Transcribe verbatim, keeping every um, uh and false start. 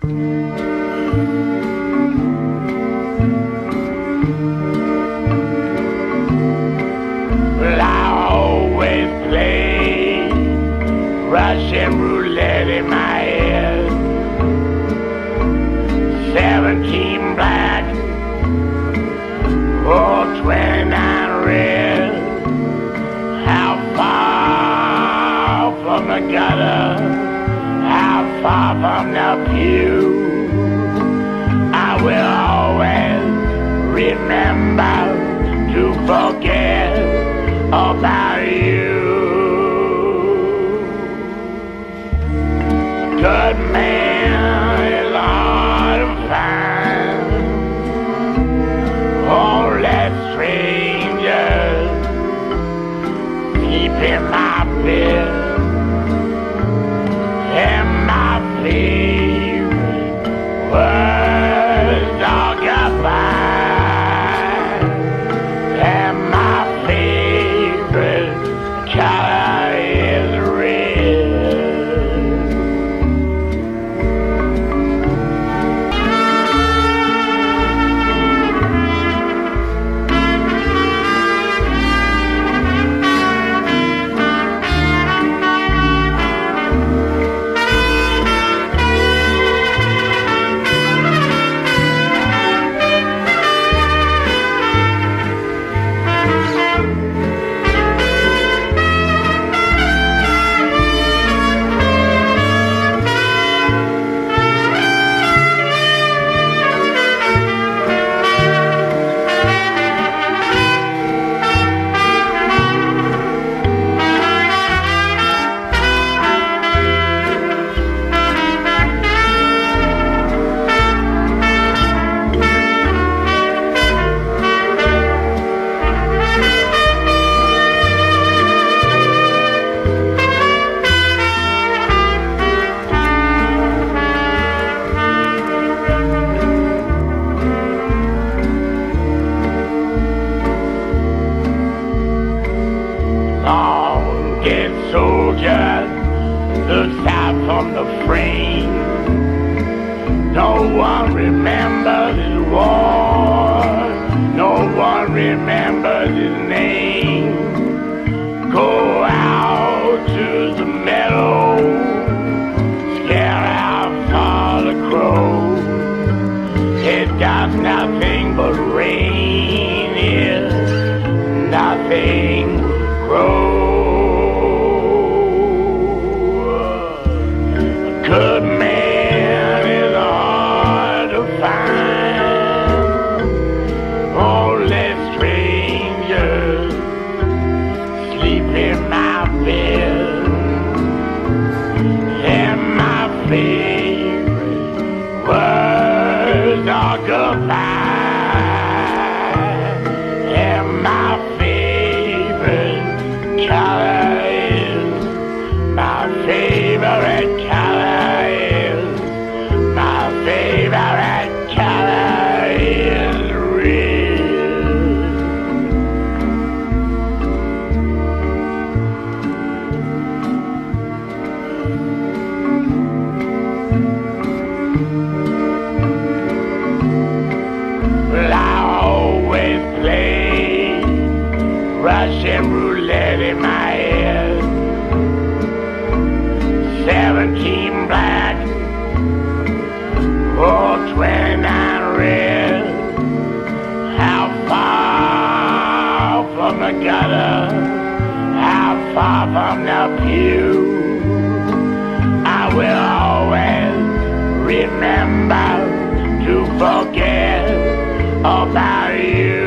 Well, I always play Russian roulette in my head. Seventeen black, or twenty-nine red. How far from the gutter? How far from the pew? I will always remember to forget about you. Good man is hard to find. Only strangers keep in my bed. And my favorite was dog goodbye. And my favorite color is red. Long-dead soldiers looks out from the frame. No one remembers his war. No one remembers his name. Go out to the meadow, scare out all the crows. It got nothing but rain here, nothing grow. A good man is hard to find. Only strangers sleep in my bed. And my favorite words are goodbye. And my color is, my favorite color is, my favorite color is red. Well, I always play Russian roulette in my head. Seventeen black, or twenty-nine red. How far from the gutter? How far from the pew? I will always remember to forget about you.